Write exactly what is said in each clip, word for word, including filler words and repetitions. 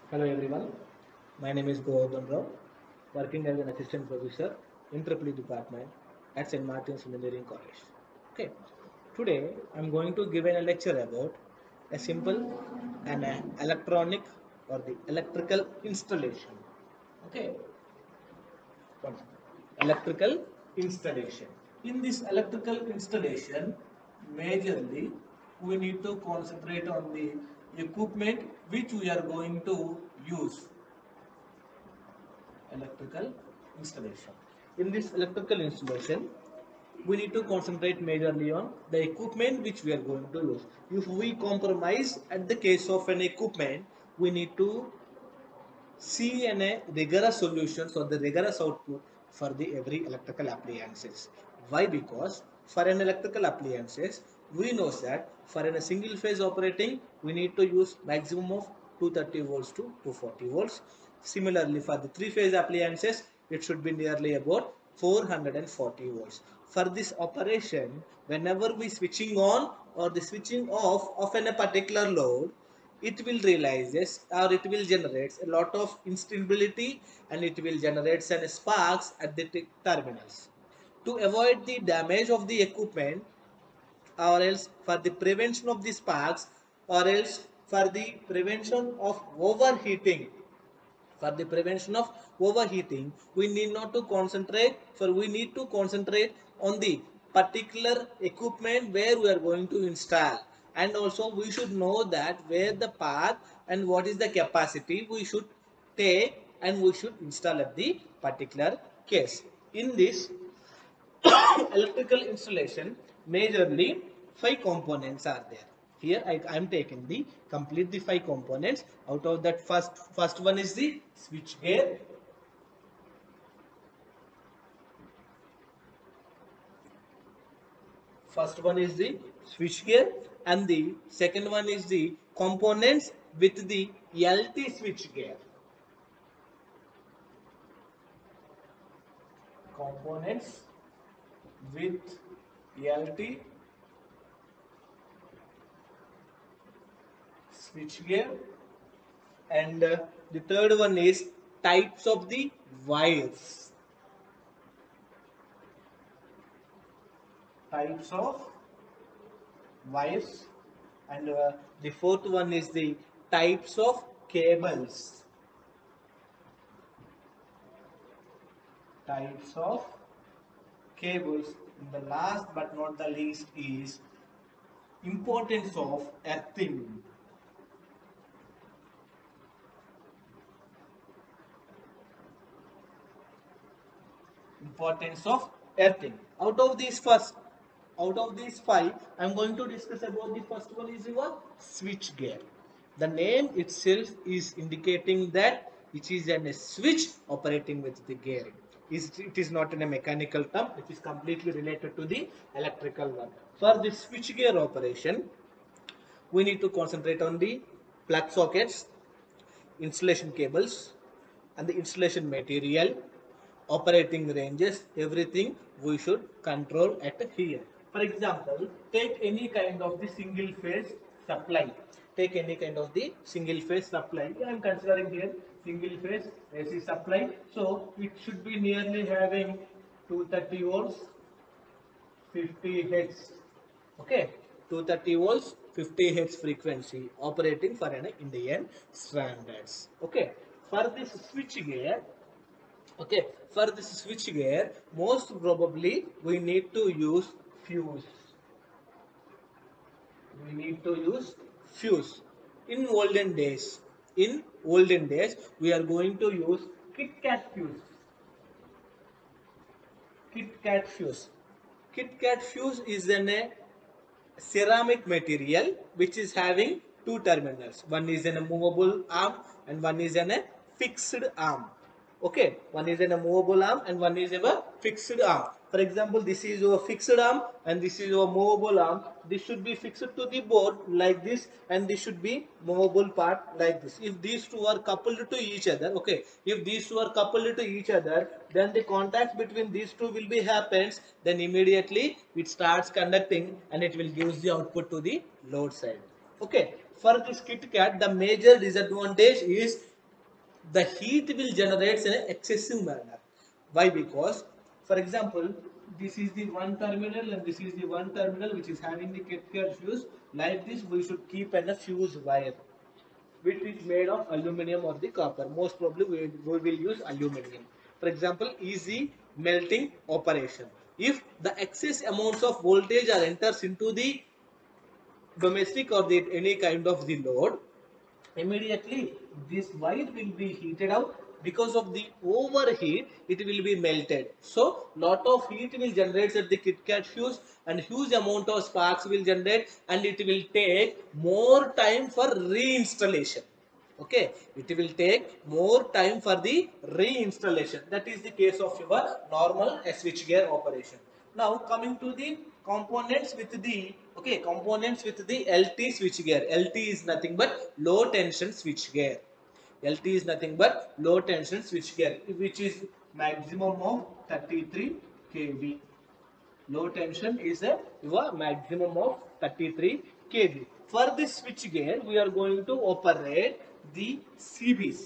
Hello everyone, my name is Govardhan Rao, working as an assistant professor in Triple E department at Saint Martin's Engineering College. Okay, today I'm going to give a lecture about a simple and a electronic or the electrical installation. Okay, electrical installation. In this electrical installation, majorly we need to concentrate on the equipment which we are going to use. Electrical installation. In this electrical installation, we need to concentrate majorly on the equipment which we are going to use. If we compromise at the case of an equipment, we need to see an a rigorous solutions or the rigorous output for the every electrical appliances. Why? Because for an electrical appliances, we know that for a single phase operating, we need to use maximum of two hundred thirty volts to two hundred forty volts. Similarly, for the three phase appliances, it should be nearly about four hundred forty volts. For this operation, whenever we switching on or the switching off of a particular load, it will realizes or it will generate a lot of instability and it will generate some sparks at the terminals. To avoid the damage of the equipment or else for the prevention of the sparks or else for the prevention of overheating, for the prevention of overheating, we need not to concentrate for we need to concentrate on the particular equipment where we are going to install, and also we should know that where the path and what is the capacity we should take and we should install at the particular case. In this electrical installation, majorly five components are there. Here I am taking the complete the five components. Out of that, first first one is the switch gear. First one is the switch gear, and the second one is the components with the L T switch gear. Components with L T switch gear, and uh, the third one is types of the wires. Types of wires, and uh, the fourth one is the types of cables. Types of cables. And the last but not the least is importance of earthing. Importance of earthing. Out of these first, out of these five, I am going to discuss about the first one is your switch gear. The name itself is indicating that it is a switch operating with the gearing. It is not in a mechanical term. It is completely related to the electrical one. For the switch gear operation, we need to concentrate on the plug sockets, installation cables, and the installation material, operating ranges, everything we should control at here. For example, take any kind of the single phase supply. Take any kind of the single phase supply. I am considering here single phase A C supply. So it should be nearly having two hundred thirty volts, fifty hertz. Okay, two hundred thirty volts, fifty hertz frequency operating for an Indian standards. Okay, for this switch gear, okay, for this switch gear, most probably we need to use fuse. We need to use fuse. In olden days, in olden days, we are going to use KitKat fuse. KitKat fuse. KitKat fuse is an a ceramic material which is having two terminals. One is in a movable arm and one is in a fixed arm. Okay, one is in a movable arm and one is in a fixed arm. For example, this is your fixed arm and this is your movable arm. This should be fixed to the board like this, and this should be movable part like this. If these two are coupled to each other, okay, if these two are coupled to each other, then the contact between these two will be happens. Then immediately it starts conducting and it will give the output to the load side. Okay, for this KitKat, the major disadvantage is the heat will generate in an excessive manner. Why? Because, for example, this is the one terminal and this is the one terminal which is having the Ketker fuse. Like this, we should keep an a fuse wire which is made of aluminum or the copper. Most probably we, we will use aluminum. For example, easy melting operation. If the excess amounts of voltage are enters into the domestic or the any kind of the load, immediately this wire will be heated out. Because of the overheat, it will be melted. So lot of heat will generate at the KitKat fuse and huge amount of sparks will generate, and it will take more time for reinstallation. Okay, it will take more time for the reinstallation. That is the case of your normal switchgear operation. Now coming to the components with the okay components with the L T switchgear. L T is nothing but low tension switchgear. L T is nothing but low tension switchgear, which is maximum of thirty-three K V. Low tension is a your maximum of thirty-three K V. For this switchgear, we are going to operate the C Bs.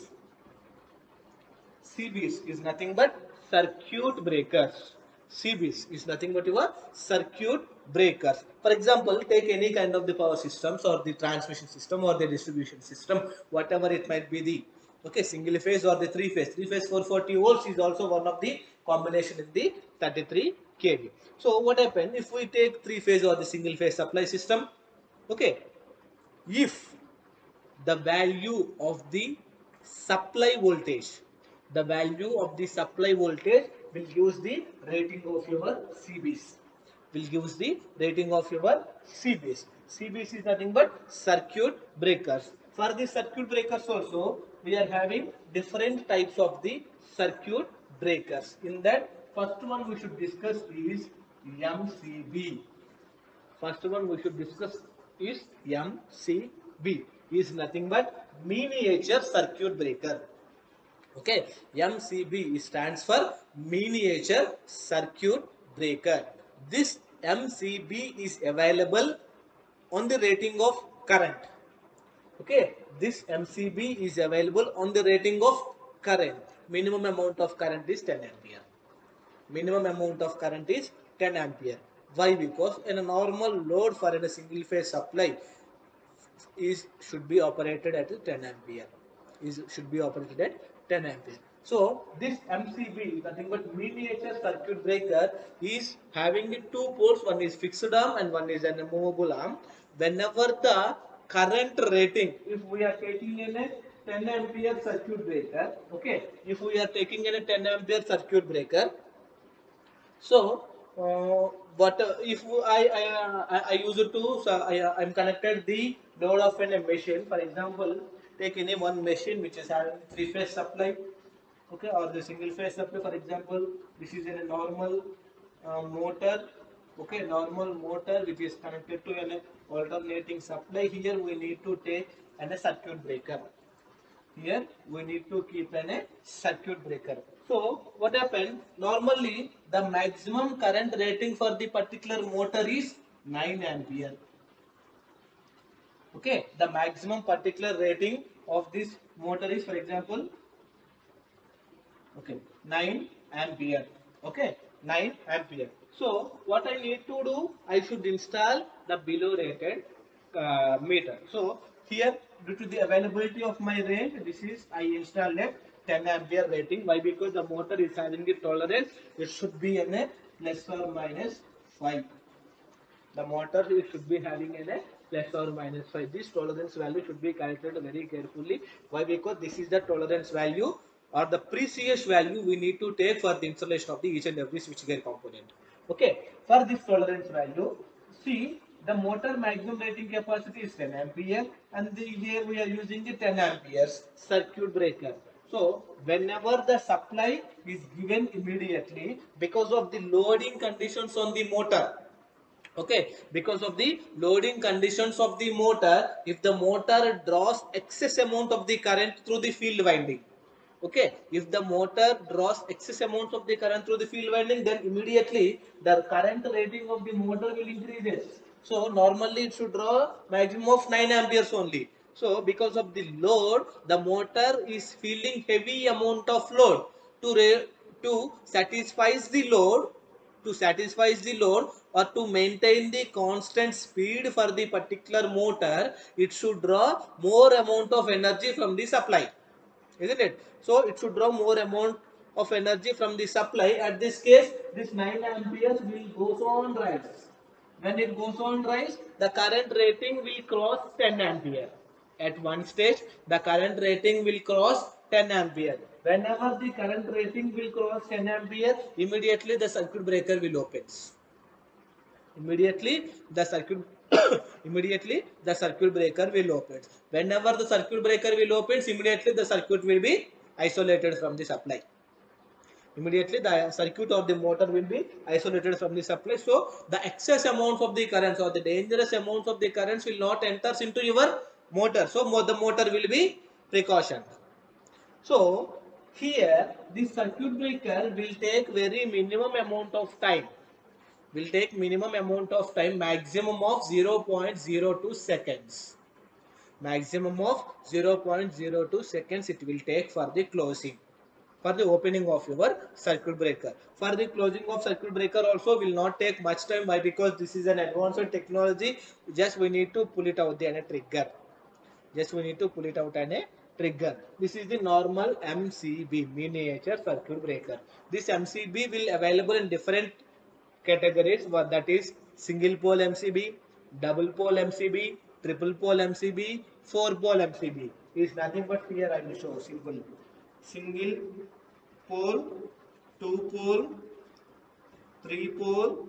C Bs is nothing but circuit breakers. C Bs is nothing but your circuit breakers. For example, take any kind of the power systems or the transmission system or the distribution system, whatever it might be the okay single phase or the three phase. Three phase four forty volts is also one of the combination in the thirty-three K V. So what happen if we take three phase or the single phase supply system? Okay, if the value of the supply voltage, the value of the supply voltage will use the rating of your C Bs, will use the rating of your C Bs. C Bs is nothing but circuit breakers. For the circuit breakers also, we are having different types of the circuit breakers. In that, first one we should discuss is M C B. First one we should discuss is M C B, is nothing but miniature circuit breaker. Okay, M C B stands for miniature circuit breaker. This M C B is available on the rating of current. Okay, this M C B is available on the rating of current. Minimum amount of current is ten ampere. Minimum amount of current is ten ampere. Why? Because in a normal load for a single phase supply is should be operated at ten ampere. Is should be operated at ten ampere. So this M C B, nothing but miniature circuit breaker, is having the two ports. One is fixed arm and one is a movable arm. Whenever the current rating, if we are taking in a ten ampere circuit breaker, okay, if we are taking in a ten ampere circuit breaker, so, uh, what uh, if I I, uh, I I use it to so I uh, I'm connected the load of a machine. For example, take any one machine which is having three phase supply, okay, or the single phase supply. For example, this is in a normal uh, motor, okay, normal motor which is connected to an alternating supply. Here we need to take an a circuit breaker. Here we need to keep an a circuit breaker. So what happened? Normally the maximum current rating for the particular motor is nine ampere. Okay, the maximum particular rating of this motor is, for example, okay, nine ampere. Okay, nine ampere. So what I need to do, I should install the below rated uh, meter. So here, due to the availability of my range, this is I installed a ten ampere rating. Why? Because the motor is having the tolerance, it should be in a plus or minus five. The motor it should be having in a plus or minus five. This tolerance value should be calculated very carefully. Why? Because this is the tolerance value or the precious value we need to take for the installation of the each and every switchgear component. Okay, for this tolerance value, see the motor maximum rating capacity is ten ampere and the, here we are using the ten amperes circuit breaker. So whenever the supply is given immediately because of the loading conditions on the motor, okay, because of the loading conditions of the motor, if the motor draws excess amount of the current through the field winding, okay, if the motor draws excess amount of the current through the field winding, then immediately the current rating of the motor will increase. So normally it should draw maximum of nine amperes only, So because of the load, the motor is feeling heavy amount of load. To, re to satisfy the load, to satisfy the load or to maintain the constant speed for the particular motor, it should draw more amount of energy from the supply, isn't it? So it should draw more amount of energy from the supply. At this case, this nine amperes will goes on rise. When it goes on rise, the current rating will cross ten ampere. At one stage, the current rating will cross ten ampere. Whenever the current rating will cross ten ampere, immediately the circuit breaker will open. Immediately the circuit immediately the circuit breaker will open. Whenever the circuit breaker will open, immediately the circuit will be isolated from the supply. Immediately the circuit or the motor will be isolated from the supply. So the excess amounts of the currents or the dangerous amounts of the currents will not enter into your motor. So the motor will be precautioned. So here this circuit breaker will take very minimum amount of time. Will take minimum amount of time, maximum of zero point zero two seconds. Maximum of zero point zero two seconds it will take for the closing, for the opening of your circuit breaker. For the closing of circuit breaker also will not take much time. Why? Because this is an advanced technology. Just we need to pull it out the a trigger. Just we need to pull it out and a trigger. This is the normal M C B, miniature circuit breaker. This M C B will available in different categories, what that is single pole M C B, double pole M C B, triple pole M C B, four pole M C B. Is nothing but here I will show simple. Single pole, two pole, three pole,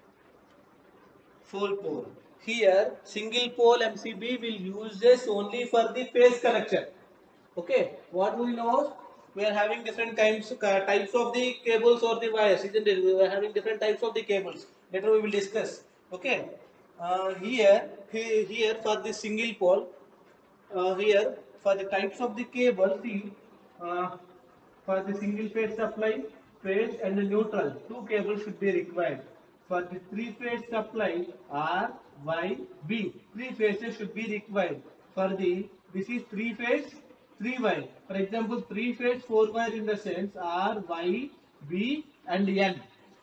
four pole. Here single pole M C B will use this only for the phase connection. Okay, what we know, we are having different kinds uh, types of the cables or the wires, isn't it? We are having different types of the cables. Later we will discuss. Okay, uh, here he, here for the single pole, uh, here for the types of the cable, see, uh, for the single phase supply, phase and the neutral, two cables should be required. For the three phase supply, R, Y, B, three phases should be required. For the, this is three phase, three wire. For example, three phase, four wire in the sense R, Y, B and N.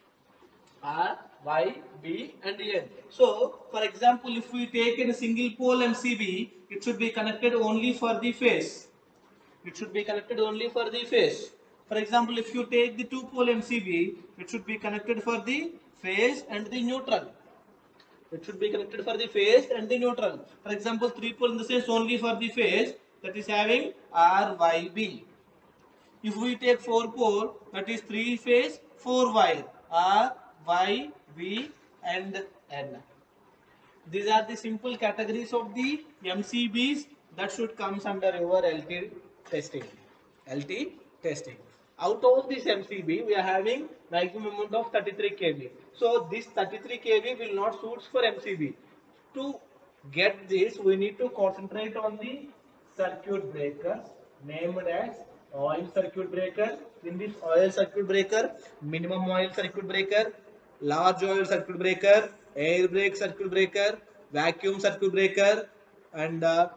R, Y, B and N. So, for example, if we take in a single pole M C B, it should be connected only for the phase. It should be connected only for the phase. For example, if you take the two pole M C B, it should be connected for the phase and the neutral. It should be connected for the phase and the neutral. For example, three pole in the sense only for the phase, that is having R, Y, B. If we take four pole, that is three phase, four wire, R, Y, B and N. These are the simple categories of the M C Bs that should comes under your L T testing. L T testing. Out of this M C B, we are having maximum amount of thirty-three K V. So this thirty-three K V will not suit for M C B. To get this, we need to concentrate on the circuit breakers named as oil circuit breaker. In this oil circuit breaker, minimum oil circuit breaker, large oil circuit breaker, air brake circuit breaker, vacuum circuit breaker, and uh,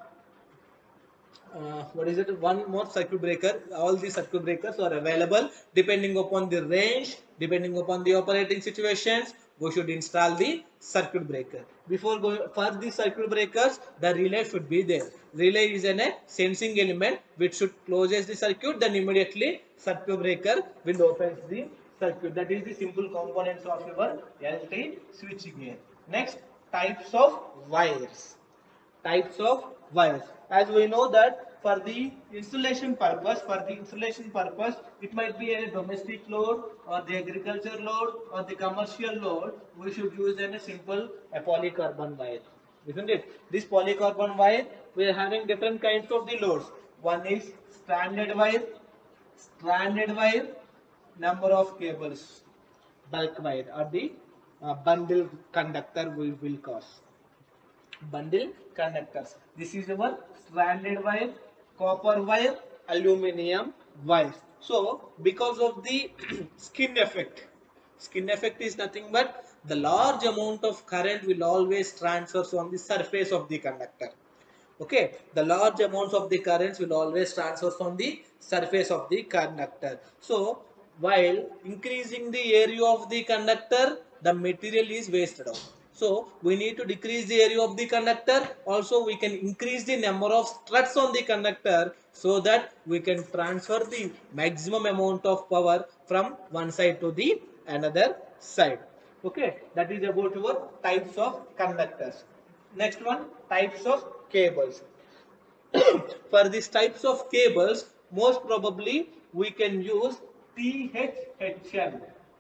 uh, what is it, one more circuit breaker. All these circuit breakers are available. Depending upon the range, depending upon the operating situations, we should install the circuit breaker. Before going for the circuit breakers, the relay should be there. Relay is an, a sensing element which should closes the circuit, then immediately circuit breaker will open the circuit. That is the simple components of your L T switchgear. Next, types of wires. Types of wires. As we know that for the installation purpose, for the installation purpose, it might be a domestic load or the agriculture load or the commercial load. We should use a simple a polycarbon wire, isn't it? This polycarbon wire, we are having different kinds of the loads. One is stranded wire, stranded wire, number of cables, bulk wire or the uh, bundle conductor we will cause. Bundle conductors. This is our stranded wire, copper wire, aluminum wires. So, because of the skin effect, skin effect is nothing but the large amount of current will always transfer on the surface of the conductor. Okay, the large amounts of the currents will always transfer on the surface of the conductor. So while increasing the area of the conductor, the material is wasted out. So we need to decrease the area of the conductor. Also we can increase the number of struts on the conductor so that we can transfer the maximum amount of power from one side to the another side. Okay, that is about your types of conductors. Next one, types of cables. For these types of cables, most probably we can use T H H N.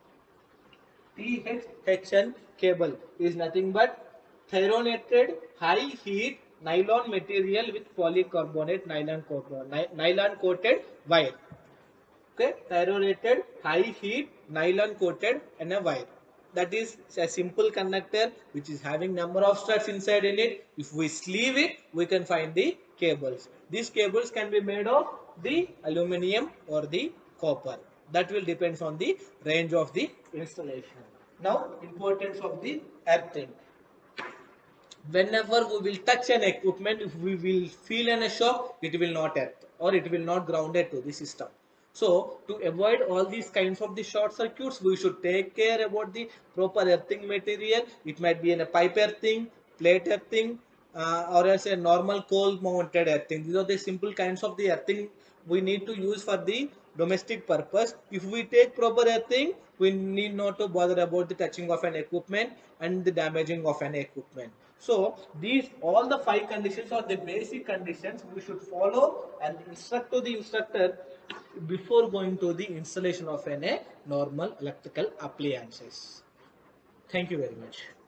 T H H N cable is nothing but thermonated high heat nylon material with polycarbonate nylon, nylon coated wire. Okay, thyrorated high heat nylon coated and a wire. That is a simple conductor which is having number of struts inside in it. If we sleeve it, we can find the cables. These cables can be made of the aluminium or the copper. That will depends on the range of the installation. Now, importance of the earthing. Whenever we will touch an equipment, if we will feel an shock, it will not earth or it will not grounded to the system. So to avoid all these kinds of the short circuits, we should take care about the proper earthing material. It might be in a pipe earthing, plate earthing, uh, or else a normal coal mounted earthing. These are the simple kinds of the earthing we need to use for the domestic purpose. If we take proper earthing, we need not to bother about the touching of an equipment and the damaging of an equipment. So these all the five conditions are the basic conditions we should follow and instruct to the instructor before going to the installation of an a normal electrical appliances. Thank you very much.